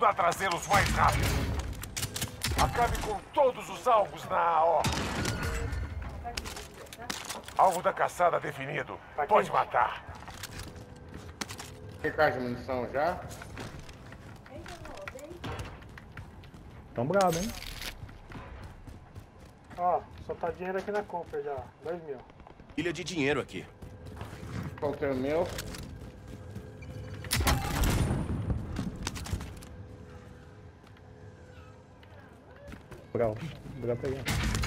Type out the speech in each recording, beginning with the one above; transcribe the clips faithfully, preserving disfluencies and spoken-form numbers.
ajudar a trazê-los mais rápido. Acabe com todos os alvos na A O. Alvo da caçada definido. Pode matar. Tem caixa de munição já? Tão brabo, hein? Ó, só tá dinheiro aqui na compra já. Dois mil. Ilha de dinheiro aqui. Faltei o meu. Bravo. Bravo pegar.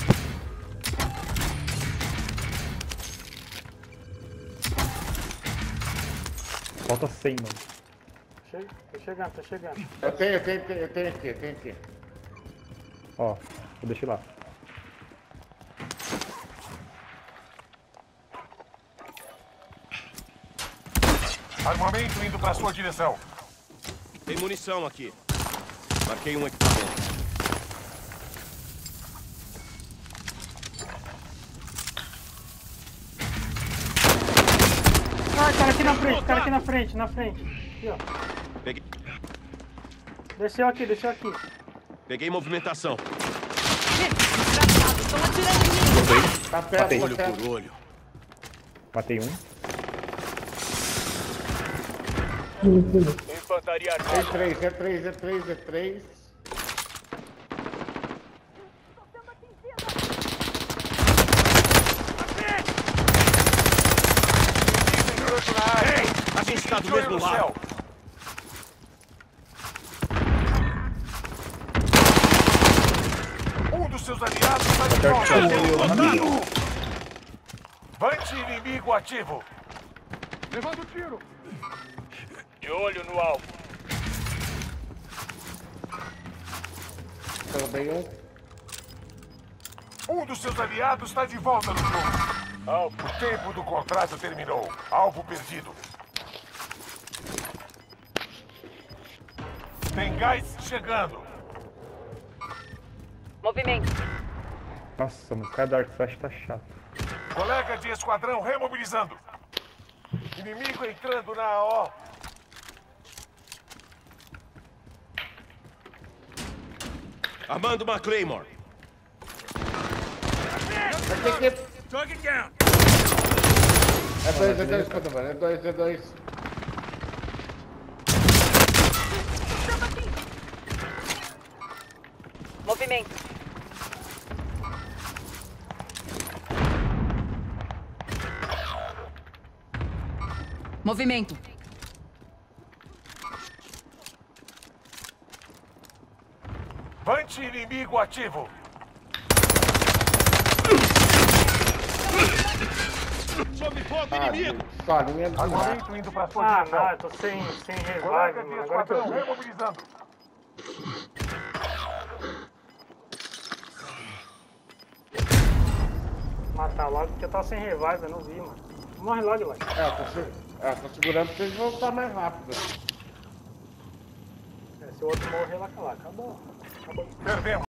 Falta cem, mano. Chega, tô chegando, tô chegando. Eu tenho, eu tenho, eu tenho aqui, eu tenho aqui. Ó, eu deixei lá. Armamento indo pra sua direção. Tem munição aqui. Marquei um equipamento. Ah, cara aqui na frente, cara aqui na frente, na frente. Aqui, ó. Peguei, Desceu aqui, desceu aqui. peguei movimentação. Estão atirando em mim! Tá perto, Matei. tá Olho perto. por olho. Matei um. Infantaria É armada. três, é três, é três, é três. Ei, A gente está do de olho mesmo no lado. céu. Um dos seus aliados está de volta. Vante inimigo ativo. Levando tiro. De olho no alvo. Também um. Um dos seus aliados está de volta no jogo. O tempo do contrato terminou. Alvo perdido. Tem gás chegando. Movimento. Nossa, mas o cara da Dark Flash tá chato. Colega de esquadrão remobilizando. Inimigo entrando na A O. Armando uma Claymore. Aqui, aqui. Target down. É dois, é dois, conta, mano. É dois, é dois. Movimento. Movimento. Vante inimigo ativo. Sob fogo Ah, inimigo. só linha do lado. Armamento indo pra sua Ah, direção. não, eu tô sem, sem revive, Colega de mano. Agora que eu esquadrão vi. remobilizando. Matar logo, porque eu tava sem revive, eu não vi, mano. Morre logo, Eli. É, tô, se... é, tô segurando pra vocês voltar mais rápido. É, se o outro morrer lá, lá, acabou. Acabou. Perdemos.